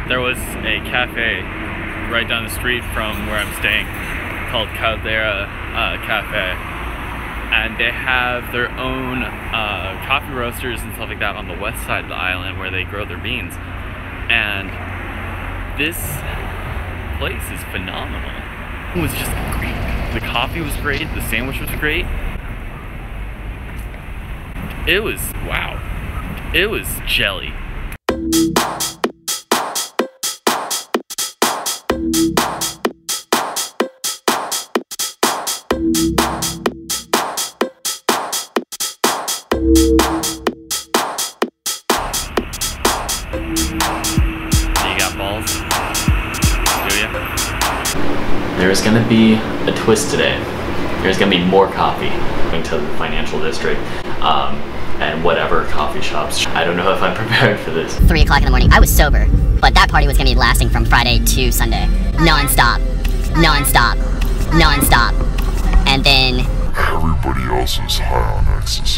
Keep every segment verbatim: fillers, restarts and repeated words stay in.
there was a cafe right down the street from where I'm staying called Caldera uh, Cafe, and they have their own uh, coffee roasters and stuff like that on the west side of the island where they grow their beans. And this place is phenomenal. It was just great. The coffee was great, the sandwich was great. It was, wow. It was jelly. There's gonna be a twist today. There's gonna be more coffee going to the financial district um, and whatever coffee shops. I don't know if I'm prepared for this. Three o'clock in the morning. I was sober, but that party was gonna be lasting from Friday to Sunday, non-stop, non-stop, non-stop, and then everybody else is high on ecstasy.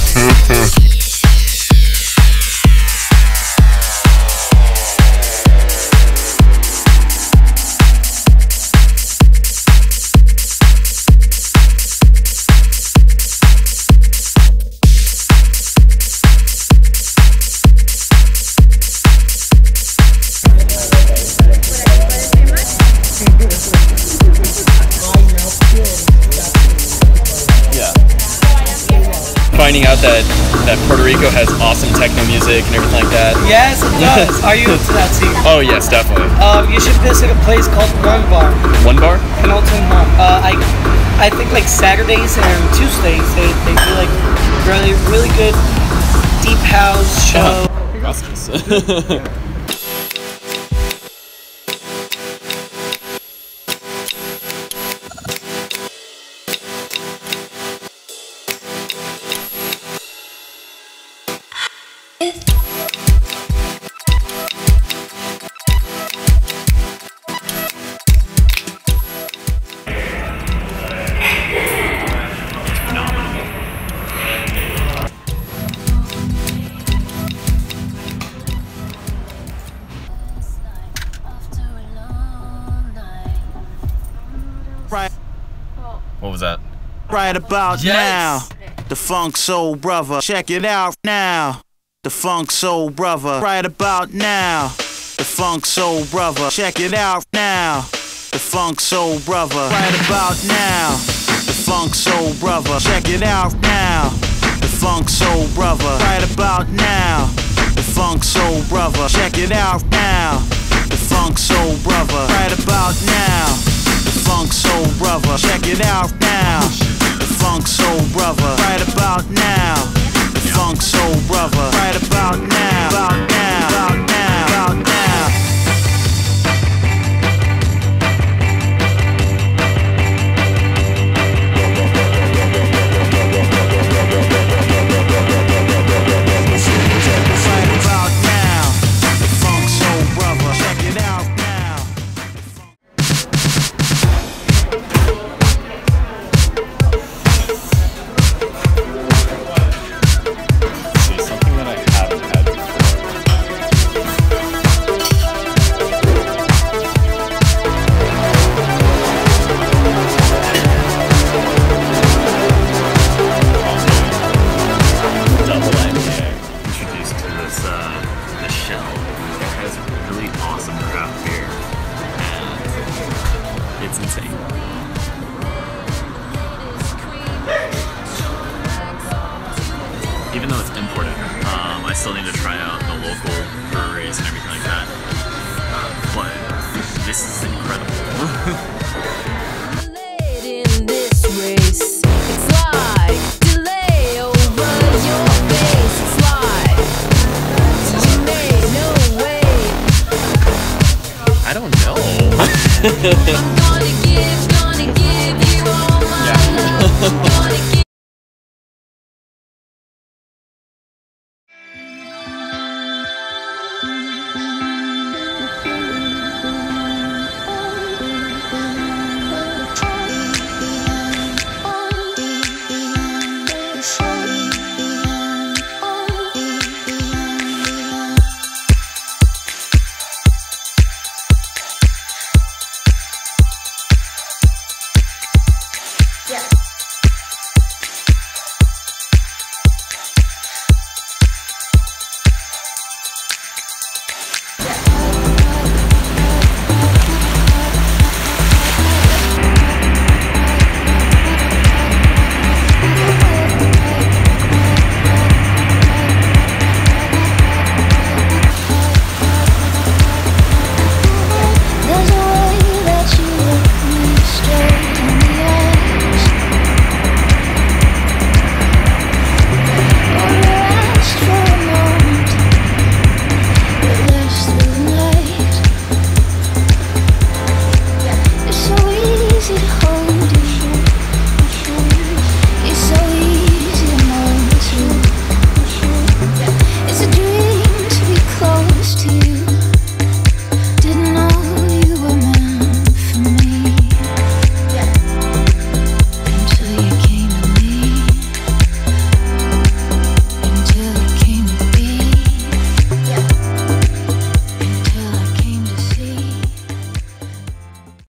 Finding out that, that Puerto Rico has awesome techno music and everything like that. Yes, it does. Are you into that scene? Oh yes, definitely. Um, you should visit a place called One Bar. One Bar? Penultimate Home. Uh, I, I think like Saturdays and Tuesdays they, they do like really really good deep house show. Gracias. Right. What was that? Right about Yes. now, the Funk Soul Brother. Check it out now, the Funk Soul Brother. Right about now, the Funk Soul Brother. Check it out now, the Funk Soul Brother. Right about now, the Funk Soul Brother. Check it out now, the Funk Soul Brother. Right about now, the Funk Soul Brother. Check it out now, the Funk Soul Brother. Right about now, the Funk Soul Brother. Check it out now, the Funk Soul Brother. Right about now, the Funk Soul Brother. Right about now, about now, about now, about now. Right about now, the Funk Soul Brother. Check it out now. See, something that I haven't had before. Double I P A. Introduced to this, uh, this shell. It has really awesome craft beer, and it's insane. Even though it's imported, um, I still need to try out the local breweries and everything like that. But this is incredible. In this race, it's like delay over your face. It's like you made no way. I don't know. I'm gonna give, gonna give you all my love.